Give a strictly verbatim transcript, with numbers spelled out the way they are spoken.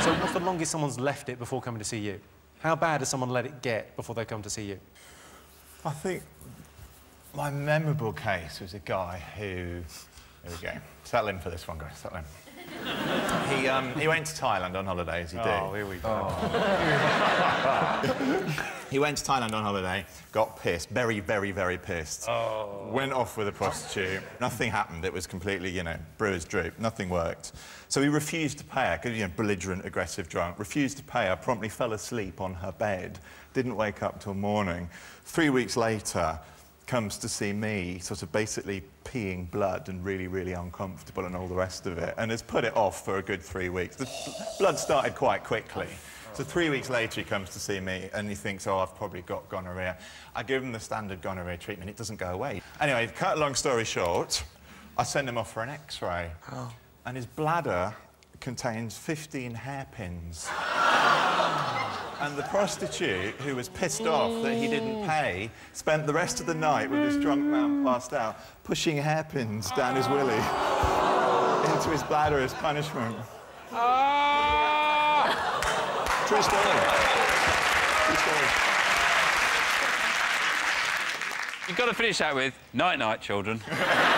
So what's the longest someone's left it before coming to see you? How bad has someone let it get before they come to see you? I think my memorable case was a guy who... Here we go. Settle in for this one, guys. Settle in. he, um, he went to Thailand on holiday, as he did. Oh, here we go. Oh. He went to Thailand on holiday, got pissed, very, very, very pissed. Oh. Went off with a prostitute. Nothing happened. It was completely, you know, brewer's droop. Nothing worked. So he refused to pay her, because, you know, belligerent, aggressive, drunk. Refused to pay her, promptly fell asleep on her bed. Didn't wake up till morning. Three weeks later, comes to see me, sort of basically peeing blood and really, really uncomfortable and all the rest of it, and has put it off for a good three weeks. The blood started quite quickly. So three weeks later, he comes to see me, and he thinks, oh, I've probably got gonorrhea. I give him the standard gonorrhea treatment. It doesn't go away. Anyway, cut a long story short, I send him off for an X-ray. Oh. And his bladder contains fifteen hairpins. And the prostitute, who was pissed off that he didn't pay, spent the rest of the night with this drunk man passed out, pushing hairpins down his willy into his bladder as punishment. True story. True story. You've got to finish that with, night-night, children.